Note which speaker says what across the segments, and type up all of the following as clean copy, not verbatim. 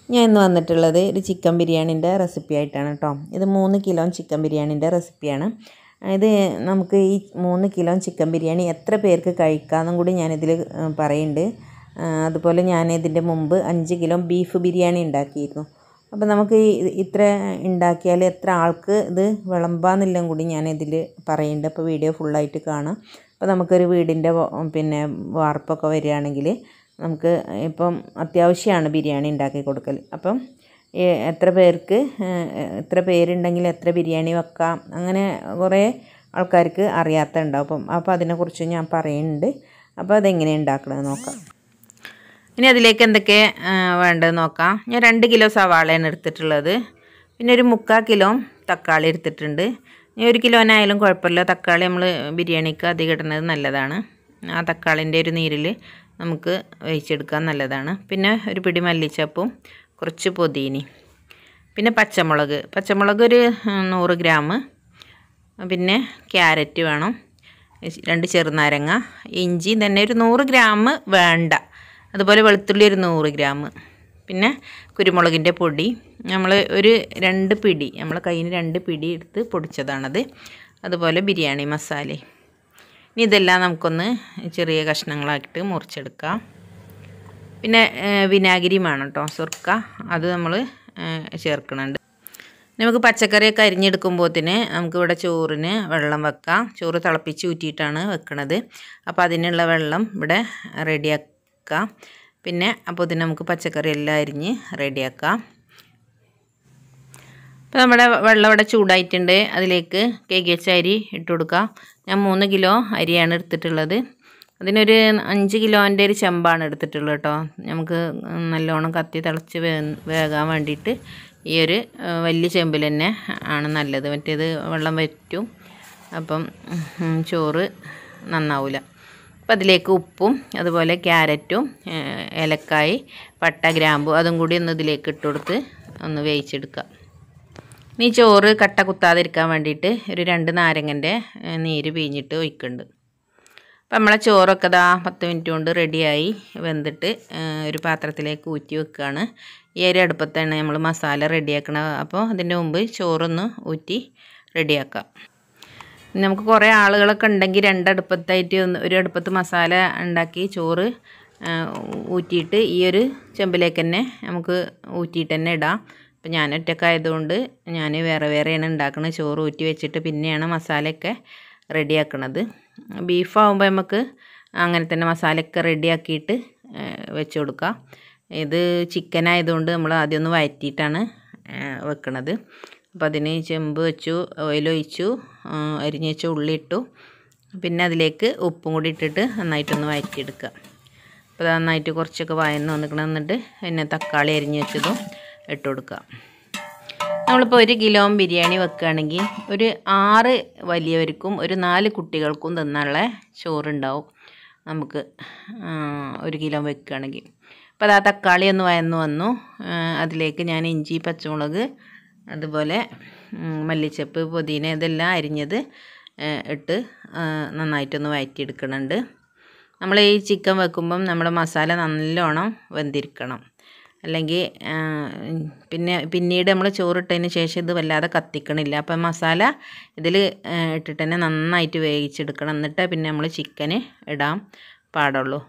Speaker 1: ഞാൻ ഇന്ന് വന്നിട്ടുള്ളത് ഒരു ചിക്കൻ ബിരിയാണിൻ്റെ റെസിപ്പി ആയിട്ടാണ് കേട്ടോ. ഇത് 3 കിലോ ചിക്കൻ ബിരിയാണിൻ്റെ റെസിപ്പിയാണ്. ഇത് നമുക്ക് ഈ 3 കിലോ ചിക്കൻ ബിരിയാണി എത്ര പേർക്ക് കഴിക്കാമെന്നും കൂടി ഞാനിതിൽ പറയുന്നുണ്ട്. അതുപോലെ ഞാൻ ഇതിൻ്റെ മുമ്പ് 5 കിലോ ബീഫ് ബിരിയാണി ഉണ്ടാക്കിയിരുന്നു. അപ്പോൾ നമുക്ക് ഇത്ര ഉണ്ടാക്കിയാൽ എത്ര ആൾക്ക് ഇത് വിളമ്പാമെന്നെല്ലാം കൂടി ഞാനിതിൽ പറയുന്നുണ്ട്. അപ്പോൾ വീഡിയോ ഫുള്ളായിട്ട് കാണാം. അപ്പോൾ നമുക്കൊരു വീടിൻ്റെ വാർപ്പൊക്കെ വരികയാണെങ്കിൽ നമുക്ക് ഇപ്പം അത്യാവശ്യമാണ് ബിരിയാണി ഉണ്ടാക്കി കൊടുക്കൽ. അപ്പം എത്ര പേർക്ക് എത്ര പേരുണ്ടെങ്കിൽ എത്ര ബിരിയാണി വെക്കാം, അങ്ങനെ കുറേ ആൾക്കാർക്ക് അറിയാത്ത ഉണ്ടാവും. അപ്പോൾ അതിനെക്കുറിച്ച് ഞാൻ പറയുന്നുണ്ട്. അപ്പോൾ അതെങ്ങനെ ഉണ്ടാക്കണമെന്ന് നോക്കാം. ഇനി അതിലേക്ക് എന്തൊക്കെ വേണ്ടതെന്ന് നോക്കാം. ഞാൻ 2 കിലോ സവാളയാണ് എടുത്തിട്ടുള്ളത്. പിന്നെ ഒരു 3/4 കിലോ തക്കാളി എടുത്തിട്ടുണ്ട്. ഇനി 1 കിലോനായാലും കുഴപ്പമില്ല. തക്കാളി നമ്മൾ ബിരിയാണിക്ക് അധികം ഇടുന്നത് നല്ലതാണ്. ആ തക്കാളിൻ്റെ ഒരു നീരിൽ നമുക്ക് വേവിച്ചെടുക്കാൻ നല്ലതാണ്. പിന്നെ ഒരു പിടി മല്ലിച്ചപ്പും കുറച്ച് പുതിന, പിന്നെ പച്ചമുളക് ഒരു 100 ഗ്രാം, പിന്നെ ക്യാരറ്റ് വേണം, 2 ചെറുനാരങ്ങ, ഇഞ്ചി തന്നെ ഒരു 100 ഗ്രാം വേണ്ട, അതുപോലെ വെളുത്തുള്ളി ഒരു 100 ഗ്രാം, പിന്നെ കുരുമുളകിൻ്റെ പൊടി നമ്മൾ ഒരു 2 പിടി, നമ്മളെ കയ്യിൽ 2 പിടി എടുത്ത് പൊടിച്ചതാണത്. അതുപോലെ ബിരിയാണി മസാല. ഇനി ഇതെല്ലാം നമുക്കൊന്ന് ചെറിയ കഷ്ണങ്ങളാക്കിയിട്ട് മുറിച്ചെടുക്കാം. പിന്നെ വിനാഗിരി വേണം കേട്ടോ, സുർക്ക, അത് നമ്മൾ ചേർക്കുന്നുണ്ട്. നമുക്ക് പച്ചക്കറിയൊക്കെ അരിഞ്ഞെടുക്കുമ്പോഴത്തേന് നമുക്കിവിടെ ചോറിന് വെള്ളം വെക്കാം. ചോറ് തിളപ്പിച്ച് ഊറ്റിയിട്ടാണ് വെക്കുന്നത്. അപ്പോൾ അതിനുള്ള വെള്ളം ഇവിടെ റെഡിയാക്കാം. പിന്നെ അപ്പോൾ ഇതിന് നമുക്ക് പച്ചക്കറി എല്ലാം അരിഞ്ഞ് റെഡിയാക്കാം. അപ്പോൾ നമ്മുടെ വെള്ളം ഇവിടെ ചൂടായിട്ടുണ്ട്. അതിലേക്ക് കഴുകി വെച്ച അരി ഇട്ട് കൊടുക്കാം. ഞാൻ 3 കിലോ അരിയാണ് എടുത്തിട്ടുള്ളത്. അതിനൊരു 5 കിലോൻ്റെ ഒരു ചെമ്പാണ് എടുത്തിട്ടുള്ളത് കേട്ടോ. നമുക്ക് നല്ലോണം കത്തി തിളച്ച് വേകാൻ വേണ്ടിയിട്ട് ഈ ഒരു വലിയ ചെമ്പിൽ തന്നെ ആണ് നല്ലത്. മറ്റേത് വെള്ളം വറ്റും, അപ്പം ചോറ് നന്നാവില്ല. അപ്പം അതിലേക്ക് ഉപ്പും അതുപോലെ ക്യാരറ്റും ഏലക്കായ് പട്ട ഗ്രാമ്പു അതും കൂടി ഒന്ന് ഇതിലേക്ക് ഇട്ട് കൊടുത്ത് ഒന്ന് വേവിച്ചെടുക്കുക. ഇനി ചോറ് കട്ട കുത്താതിരിക്കാൻ വേണ്ടിയിട്ട് ഒരു 2 നാരങ്ങൻ്റെ നീര് പിഴിഞ്ഞിട്ട് ഒഴിക്കുന്നുണ്ട്. അപ്പം നമ്മളെ ചോറൊക്കെ 10 മിനിറ്റ് കൊണ്ട് റെഡിയായി വെന്തിട്ട് ഒരു പാത്രത്തിലേക്ക് ഊറ്റി വെക്കുകയാണ്. ഈ ഒരു അടുപ്പത്താണ് നമ്മൾ മസാല റെഡിയാക്കണം. അപ്പോൾ അതിൻ്റെ മുമ്പ് ചോറൊന്ന് ഊറ്റി റെഡിയാക്കാം. നമുക്ക് കുറേ ആളുകളൊക്കെ ഉണ്ടെങ്കിൽ 2 അടുപ്പത്തായിട്ട് ഒരു അടുപ്പത്ത് മസാല ഉണ്ടാക്കി ചോറ് ഊറ്റിയിട്ട് ഈ ഒരു ചെമ്പിലേക്ക് തന്നെ നമുക്ക് ഊറ്റിയിട്ട് തന്നെ ഇടാം. അപ്പം ഞാൻ ഒറ്റക്കായതുകൊണ്ട് ഞാൻ വേറെയാണ് ഉണ്ടാക്കുന്നത്. ചോറ് ഊറ്റി വെച്ചിട്ട് പിന്നെയാണ് മസാലയൊക്കെ റെഡിയാക്കണത്. ബീഫാകുമ്പോൾ നമുക്ക് അങ്ങനെ തന്നെ മസാലയൊക്കെ റെഡിയാക്കിയിട്ട് വെച്ച് കൊടുക്കാം. ഇത് ചിക്കൻ ആയതുകൊണ്ട് നമ്മൾ ആദ്യം ഒന്ന് വഴറ്റിയിട്ടാണ് വെക്കണത്. അപ്പോൾ അതിന് ചെമ്പ് വെച്ചു, ഓയിലൊഴിച്ചു, അരിഞ്ഞ് വെച്ച ഉള്ളി ഇട്ടു, പിന്നെ അതിലേക്ക് ഉപ്പും കൂടി ഇട്ടിട്ട് നന്നായിട്ടൊന്ന് വഴറ്റിയെടുക്കുക. അപ്പോൾ അത് നന്നായിട്ട് കുറച്ചൊക്കെ വഴന്ന് വന്നിക്കണം. എന്നിട്ട് പിന്നെ തക്കാളി അരിഞ്ഞ് വെച്ചതും ഇട്ട് കൊടുക്കുക. നമ്മളിപ്പോൾ 1 കിലോ ബിരിയാണി വെക്കുകയാണെങ്കിൽ ഒരു 6 വലിയവർക്കും ഒരു 4 കുട്ടികൾക്കും തിന്നാനുള്ള ചോറുണ്ടാവും നമുക്ക് 1 കിലോ വെക്കുകയാണെങ്കിൽ. അപ്പോൾ ആ തക്കാളി ഒന്ന് വഴന്ന് വന്നു. അതിലേക്ക് ഞാൻ ഇഞ്ചി, പച്ചമുളക്, അതുപോലെ മല്ലിച്ചപ്പ്, പുതിന ഇതെല്ലാം അരിഞ്ഞത് ഇട്ട് നന്നായിട്ടൊന്ന് വഴറ്റിയെടുക്കുന്നുണ്ട്. നമ്മൾ ഈ ചിക്കൻ വെക്കുമ്പം നമ്മുടെ മസാല നല്ലോണം വെന്തിരിക്കണം. അല്ലെങ്കിൽ പിന്നീട് നമ്മൾ ചോറിട്ടതിന് ശേഷം ഇത് വല്ലാതെ കത്തിക്കണില്ല. അപ്പം മസാല ഇതിൽ ഇട്ടിട്ട് തന്നെ നന്നായിട്ട് വേവിച്ചെടുക്കണം. എന്നിട്ട് പിന്നെ നമ്മൾ ചിക്കന് ഇടാൻ പാടുള്ളൂ.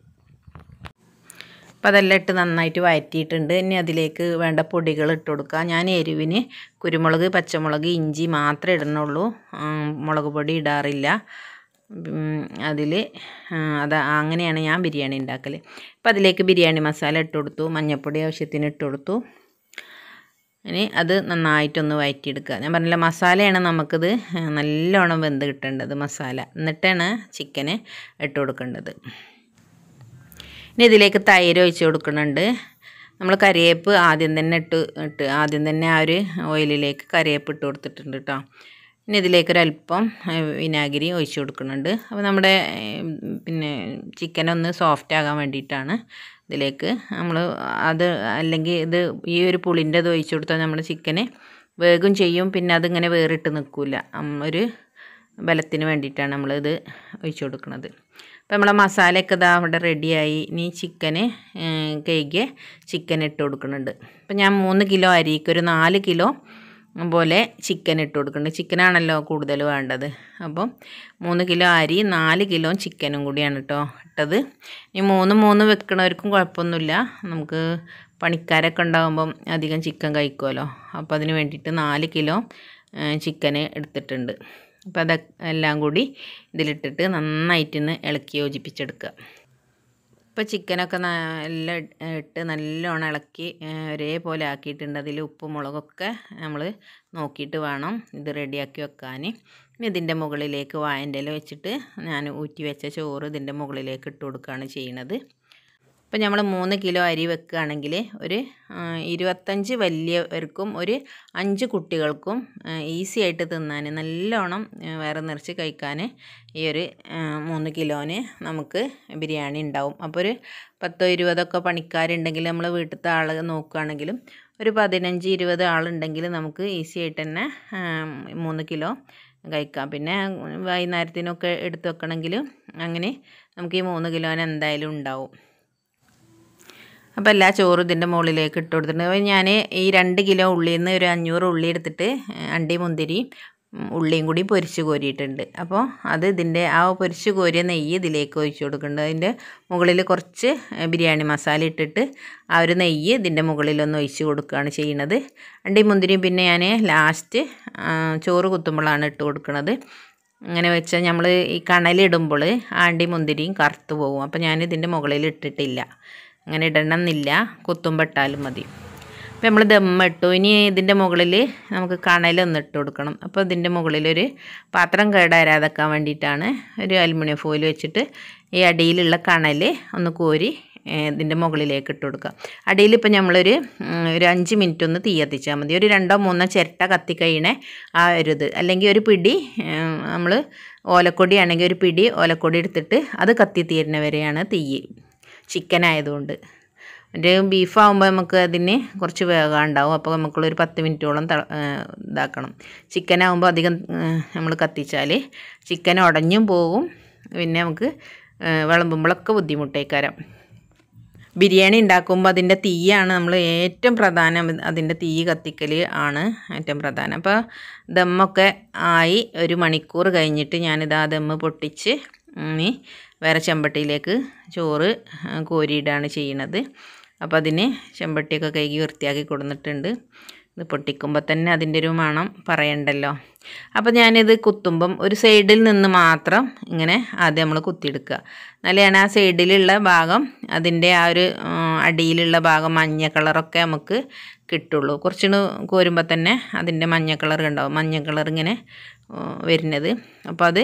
Speaker 1: അപ്പോൾ അതെല്ലാം ഇട്ട് നന്നായിട്ട് വഴറ്റിയിട്ടുണ്ട്. ഇനി അതിലേക്ക് വേണ്ട പൊടികൾ ഇട്ട് കൊടുക്കുക. ഞാൻ എരിവിന് കുരുമുളക്, പച്ചമുളക്, ഇഞ്ചി മാത്രമേ ഇടുന്നുള്ളൂ. മുളക് പൊടി ഇടാറില്ല അതിൽ. അങ്ങനെയാണ് ഞാൻ ബിരിയാണി ഉണ്ടാക്കൽ. അപ്പോൾ അതിലേക്ക് ബിരിയാണി മസാല ഇട്ട് കൊടുത്തു, മഞ്ഞൾപ്പൊടി ആവശ്യത്തിന് ഇട്ട് കൊടുത്തു. ഇനി അത് നന്നായിട്ടൊന്ന് വഴറ്റിയെടുക്കുക. ഞാൻ പറഞ്ഞില്ല, മസാലയാണ് നമുക്കിത് നല്ലോണം വെന്ത് കിട്ടേണ്ടത്, മസാല. എന്നിട്ടാണ് ചിക്കന് ഇട്ട് കൊടുക്കേണ്ടത്. ഇനി ഇതിലേക്ക് തൈര് ഒഴിച്ച് കൊടുക്കുന്നുണ്ട്. നമ്മൾ കറിവേപ്പ് ആദ്യം തന്നെ ആ ഒരു ഓയിലിലേക്ക് കറിവേപ്പ് ഇട്ട് കൊടുത്തിട്ടുണ്ട് കേട്ടോ. ഇനി ഇതിലേക്കൊരല്പം വിനാഗിരി ഒഴിച്ച് കൊടുക്കുന്നുണ്ട്. അപ്പോൾ നമ്മുടെ പിന്നെ ചിക്കനൊന്ന് സോഫ്റ്റ് ആകാൻ വേണ്ടിയിട്ടാണ് ഇതിലേക്ക് നമ്മൾ അല്ലെങ്കിൽ ഇത് ഈ ഒരു പുളിൻ്റെ ഇത് ഒഴിച്ച് കൊടുത്താൽ നമ്മുടെ ചിക്കന് വേഗം ചെയ്യും. പിന്നെ അതിങ്ങനെ വേറിട്ട് നിൽക്കില്ല. ഒരു ബലത്തിന് വേണ്ടിയിട്ടാണ് നമ്മളിത് ഒഴിച്ച് കൊടുക്കുന്നത്. അപ്പോൾ നമ്മളെ മസാലയൊക്കെ ഇതാ ഇവിടെ റെഡിയായി. ഇനി ചിക്കന് കഴുകിയ ചിക്കൻ ഇട്ട് കൊടുക്കുന്നുണ്ട്. അപ്പോൾ ഞാൻ 3 കിലോ അരിക്ക് ഒരു 4 കിലോ പോലെ ചിക്കൻ ഇട്ട് കൊടുക്കുന്നുണ്ട്. ചിക്കനാണല്ലോ കൂടുതൽ വേണ്ടത്. അപ്പം 3 കിലോ അരി 4 കിലോ ചിക്കനും കൂടിയാണ് കേട്ടോ ഇട്ടത്. ഈ 3 വെക്കണവർക്കും കുഴപ്പമൊന്നുമില്ല. നമുക്ക് പണിക്കാരൊക്കെ ഉണ്ടാകുമ്പം അധികം ചിക്കൻ കഴിക്കുമല്ലോ. അപ്പോൾ അതിന് വേണ്ടിയിട്ട് 4 കിലോ ചിക്കന് എടുത്തിട്ടുണ്ട്. അപ്പോൾ അതെല്ലാം കൂടി ഇതിലിട്ടിട്ട് നന്നായിട്ടൊന്ന് ഇളക്കി യോജിപ്പിച്ചെടുക്കുക. ഇപ്പോൾ ചിക്കനൊക്കെ എല്ലാം ഇട്ട് നല്ലോണം ഇളക്കി ഒരേപോലെ ആക്കിയിട്ടുണ്ട്. അതിൽ ഉപ്പും മുളകൊക്കെ നമ്മൾ നോക്കിയിട്ട് വേണം ഇത് റെഡിയാക്കി വെക്കാൻ. ഇനി ഇതിൻ്റെ മുകളിലേക്ക് വാഴൻ്റെ ഇല വെച്ചിട്ട് ഞാൻ ഊറ്റി വെച്ച ചോറ് ഇതിൻ്റെ മുകളിലേക്ക് ഇട്ട് കൊടുക്കുകയാണ് ചെയ്യുന്നത്. ഇപ്പോൾ നമ്മൾ 3 കിലോ അരി വെക്കുകയാണെങ്കിൽ ഒരു 25 വലിയവർക്കും ഒരു 5 കുട്ടികൾക്കും ഈസി ആയിട്ട് തിന്നാൻ നല്ലോണം വേറെ നിറച്ച് കഴിക്കാൻ ഈ ഒരു 3 കിലോന് നമുക്ക് ബിരിയാണി ഉണ്ടാവും. അപ്പോൾ ഒരു 10-20 പണിക്കാരുണ്ടെങ്കിൽ നമ്മൾ വീട്ടിലത്തെ ആൾ നോക്കുകയാണെങ്കിലും ഒരു 15-20 ആളുണ്ടെങ്കിൽ നമുക്ക് ഈസി ആയിട്ട് തന്നെ 3 കിലോ കഴിക്കാം. പിന്നെ വൈകുന്നേരത്തിനൊക്കെ എടുത്ത് വെക്കണമെങ്കിലും അങ്ങനെ നമുക്ക് ഈ 3 കിലോന് എന്തായാലും ഉണ്ടാവും. അപ്പോൾ എല്ലാ ചോറും ഇതിൻ്റെ മുകളിലേക്ക് ഇട്ട് കൊടുത്തിട്ടുണ്ട്. അപ്പോൾ ഞാൻ ഈ 2 കിലോ ഉള്ളിയിൽ നിന്ന് ഒരു 500 ഉള്ളി എടുത്തിട്ട് അണ്ടി മുന്തിരി ഉള്ളിയും കൂടി പൊരിച്ച് കോരിയിട്ടുണ്ട്. അപ്പോൾ അത് ഇതിൻ്റെ ആ പൊരിച്ച് കോരിയ നെയ്യ് ഇതിലേക്ക് ഒഴിച്ച് കൊടുക്കുന്നുണ്ട്. അതിൻ്റെ മുകളിൽ കുറച്ച് ബിരിയാണി മസാല ഇട്ടിട്ട് ആ ഒരു നെയ്യ് ഇതിൻ്റെ മുകളിലൊന്ന് ഒഴിച്ച് കൊടുക്കുകയാണ് ചെയ്യുന്നത്. അണ്ടി മുന്തിരിയും പിന്നെ ഞാൻ ലാസ്റ്റ് ചോറ് കുത്തുമ്പോഴാണ് ഇട്ട് കൊടുക്കുന്നത്. അങ്ങനെ വെച്ചാൽ നമ്മൾ ഈ കണലിടുമ്പോൾ ആ അണ്ടി മുന്തിരിയും കറുത്ത് പോകും. അപ്പോൾ ഞാൻ ഇതിൻ്റെ മുകളിൽ ഇട്ടിട്ടില്ല. അങ്ങനെ ഇടണമെന്നില്ല, കുത്തുമ്പെട്ടാലും മതി. അപ്പോൾ നമ്മൾ ദമ്മിട്ടു. ഇനി ഇതിൻ്റെ മുകളിൽ നമുക്ക് കണലൊന്ന് ഇട്ട് കൊടുക്കണം. അപ്പോൾ ഇതിൻ്റെ മുകളിലൊരു പാത്രം കേടാരാതാക്കാൻ വേണ്ടിയിട്ടാണ് ഒരു അലുമിനിയം ഫോയിൽ വെച്ചിട്ട് ഈ അടിയിലുള്ള കണൽ ഒന്ന് കോരി ഇതിൻ്റെ മുകളിലേക്ക് ഇട്ട് കൊടുക്കുക. അടിയിൽ ഇപ്പോൾ നമ്മളൊരു 5 മിനിറ്റ് ഒന്ന് തീ കത്തിച്ചാൽ മതി. ഒരു 2-3 ചിരട്ട കത്തിക്കഴിയണേ ആ ഒരു ഇത്. അല്ലെങ്കിൽ ഒരു പിടി നമ്മൾ ഓലക്കൊടി ആണെങ്കിൽ ഒരു പിടി ഓലക്കൊടി എടുത്തിട്ട് അത് കത്തി തീരുന്നവരെയാണ് തീ. ചിക്കൻ ആയതുകൊണ്ട് മറ്റേ ബീഫാകുമ്പോൾ നമുക്ക് അതിന് കുറച്ച് വേഗമുണ്ടാവും. അപ്പോൾ നമുക്കുള്ളൊരു 10 മിനിറ്റോളം ഇതാക്കണം. ചിക്കനാകുമ്പോൾ അധികം നമ്മൾ കത്തിച്ചാൽ ചിക്കൻ ഉടഞ്ഞും പോകും. പിന്നെ നമുക്ക് വിളമ്പുമ്പോഴൊക്കെ ബുദ്ധിമുട്ടേക്കാരം. ബിരിയാണി ഉണ്ടാക്കുമ്പോൾ അതിൻ്റെ തീയാണ് നമ്മൾ ഏറ്റവും പ്രധാനം. അതിൻ്റെ തീ കത്തിക്കൽ ആണ് ഏറ്റവും പ്രധാനം. അപ്പോൾ ദമ്മൊക്കെ ആയി 1 മണിക്കൂർ കഴിഞ്ഞിട്ട് ഞാനിതാ ദമ്മ് പൊട്ടിച്ച് ഇനി വേറെ ചെമ്പട്ടിയിലേക്ക് ചോറ് കോരിയിടാണ് ചെയ്യുന്നത്. അപ്പോൾ അതിന് ചെമ്പട്ടിയൊക്കെ കഴുകി വൃത്തിയാക്കി കൊടുത്തിട്ടുണ്ട്. ഇത് പൊട്ടിക്കുമ്പോൾ തന്നെ അതിൻ്റെ ഒരു മണം പറയണ്ടല്ലോ. അപ്പോൾ ഞാനിത് കുത്തുമ്പം ഒരു സൈഡിൽ നിന്ന് മാത്രം ഇങ്ങനെ ആദ്യം നമ്മൾ കുത്തിയെടുക്കുക. എന്നാലാണ് ആ സൈഡിലുള്ള ഭാഗം അതിൻ്റെ ആ ഒരു അടിയിലുള്ള ഭാഗം മഞ്ഞ കളറൊക്കെ നമുക്ക് കിട്ടുള്ളൂ. കുറച്ചുകൂടി കോരുമ്പോൾ തന്നെ അതിൻ്റെ മഞ്ഞ കളർ ഉണ്ടാവും. മഞ്ഞ കളർ ഇങ്ങനെ വരുന്നത്. അപ്പോൾ അത്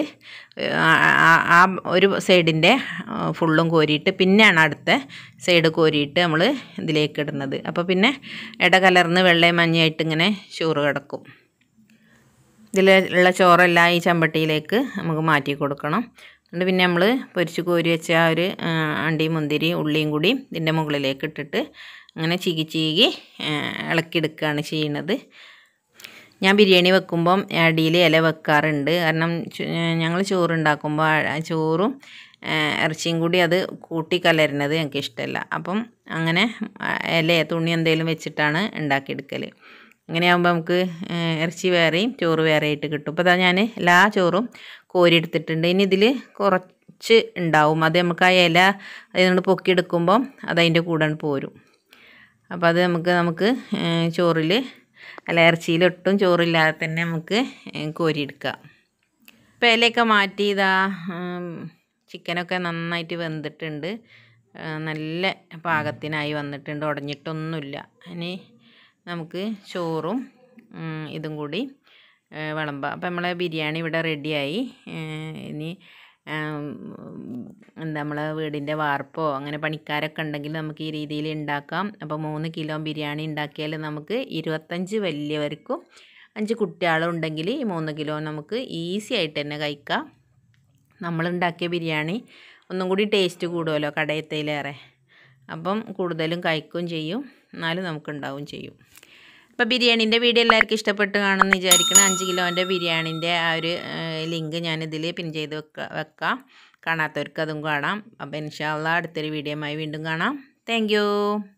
Speaker 1: ആ ഒരു സൈഡിൻ്റെ ഫുള്ളും കോരിയിട്ട് പിന്നെയാണ് അടുത്ത സൈഡ് കോരിയിട്ട് നമ്മൾ ഇതിലേക്ക് ഇടുന്നത്. അപ്പോൾ പിന്നെ ഇടകലർന്ന് വെള്ളയും മഞ്ഞയായിട്ട് ഇങ്ങനെ ചോറ് കിടക്കും. ഇതിലുള്ള ചോറെല്ലാം ഈ ചമ്പട്ടിയിലേക്ക് നമുക്ക് മാറ്റി കൊടുക്കണം. എന്നിട്ട് പിന്നെ നമ്മൾ പൊരിച്ച് കോരി വെച്ച ആ ഒരു അണ്ടി മുന്തിരി ഉള്ളിയും കൂടി ഇതിൻ്റെ മുകളിലേക്ക് ഇട്ടിട്ട് അങ്ങനെ ചീകി ഇളക്കിയെടുക്കുകയാണ് ചെയ്യുന്നത്. ഞാൻ ബിരിയാണി വെക്കുമ്പം അടിയിൽ ഇല വെക്കാറുണ്ട്. കാരണം ഞങ്ങൾ ചോറുണ്ടാക്കുമ്പോൾ ചോറും ഇറച്ചിയും കൂടി അത് കൂട്ടിക്കലരുന്നത് എനിക്ക് ഇഷ്ടമല്ല. അപ്പം അങ്ങനെ ഇല തുണി എന്തെങ്കിലും വെച്ചിട്ടാണ് ഉണ്ടാക്കിയെടുക്കൽ. ഇങ്ങനെയാകുമ്പോൾ നമുക്ക് ഇറച്ചി വേറെയും ചോറ് വേറെ ആയിട്ട് കിട്ടും. അപ്പോൾ അതാ ഞാൻ എല്ലാ ചോറും കോരിയെടുത്തിട്ടുണ്ട്. ഇനി ഇതിൽ കുറച്ച് ഉണ്ടാവും. അത് നമുക്ക് ആ ഇല അതിനോട് പൊക്കിയെടുക്കുമ്പം അതതിൻ്റെ കൂടെ പോരും. അപ്പോൾ അത് നമുക്ക് ചോറിൽ അല്ല ഇറച്ചിയിലൊട്ടും ചോറില്ലാതെ തന്നെ നമുക്ക് കോരിയെടുക്കാം. ഇപ്പോൾ ഇലയൊക്കെ മാറ്റി ഇതാ ചിക്കനൊക്കെ നന്നായിട്ട് വെന്തിട്ടുണ്ട്. നല്ല പാകത്തിനായി വന്നിട്ടുണ്ട്. ഉടഞ്ഞിട്ടൊന്നുമില്ല. ഇനി നമുക്ക് ചോറും ഇതും കൂടി വിളമ്പാം. അപ്പോൾ നമ്മളെ ബിരിയാണി ഇവിടെ റെഡിയായി. ഇനി നമ്മളെ വീടിൻ്റെ വാർപ്പോ അങ്ങനെ പണിക്കാരൊക്കെ ഉണ്ടെങ്കിൽ നമുക്ക് ഈ രീതിയിൽ ഉണ്ടാക്കാം. അപ്പോൾ 3 കിലോ ബിരിയാണി ഉണ്ടാക്കിയാൽ നമുക്ക് 25 വലിയവർക്കും 5 കുട്ടികളുണ്ടെങ്കിൽ ഈ 3 കിലോ നമുക്ക് ഈസി ആയിട്ട് തന്നെ കഴിക്കാം. നമ്മളുണ്ടാക്കിയ ബിരിയാണി ഒന്നും കൂടി ടേസ്റ്റ് കൂടുമല്ലോ കടയത്തേലേറെ. അപ്പം കൂടുതലും കഴിക്കുകയും ചെയ്യും, എന്നാലും നമുക്കുണ്ടാവും ചെയ്യും. അപ്പോൾ ബിരിയാണീൻ്റെ വീഡിയോ എല്ലാവർക്കും ഇഷ്ടപ്പെട്ട് കാണുമെന്ന് വിചാരിക്കണം. 5 കിലോൻ്റെ ബിരിയാണീൻ്റെ ആ ഒരു ലിങ്ക് ഞാനിതിൽ പിൻ ചെയ്ത് വെക്കാം. കാണാത്തവർക്ക് അതും കാണാം. അപ്പോൾ ഇൻഷാ അള്ളാ അടുത്തൊരു വീഡിയോയുമായി വീണ്ടും കാണാം. താങ്ക്